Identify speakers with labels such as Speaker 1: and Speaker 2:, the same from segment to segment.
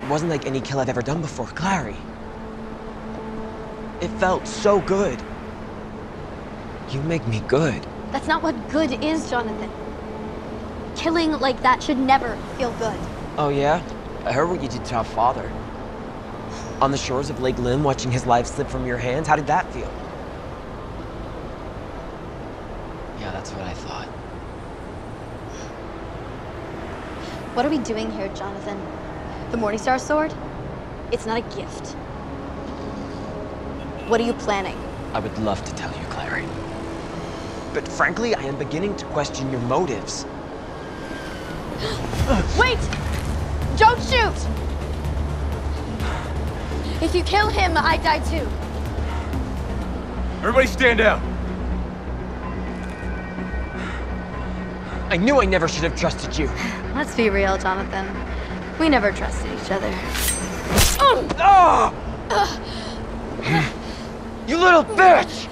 Speaker 1: It wasn't like any kill I've ever done before, Clary. It felt so good. You make me good.
Speaker 2: That's not what good is, Jonathan. Killing like that should never feel good.
Speaker 1: Oh yeah? I heard what you did to our father. On the shores of Lake Lim, watching his life slip from your hands, how did that feel? Yeah, that's what I thought.
Speaker 2: What are we doing here, Jonathan? The Morningstar sword? It's not a gift. What are you planning?
Speaker 1: I would love to tell you, Clary. But frankly, I am beginning to question your motives.
Speaker 2: Wait! Don't shoot! If you kill him, I die too.
Speaker 3: Everybody stand down.
Speaker 1: I knew I never should have trusted you.
Speaker 2: Let's be real, Jonathan. We never trusted each other.
Speaker 1: Oh! You little bitch!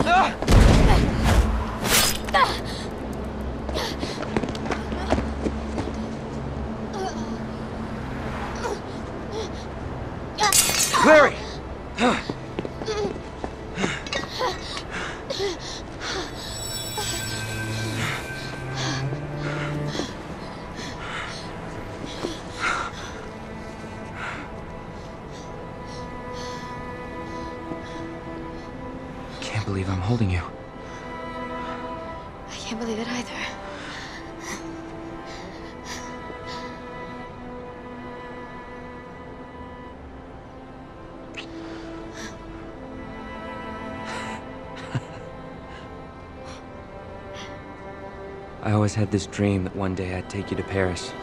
Speaker 1: Clary!
Speaker 4: Can't believe I'm holding you.
Speaker 2: I can't believe it either.
Speaker 4: I always had this dream that one day I'd take you to Paris.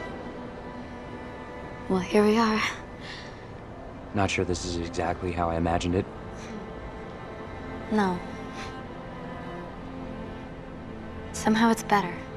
Speaker 2: Well, here we are.
Speaker 4: Not sure this is exactly how I imagined it.
Speaker 2: No. Somehow it's better.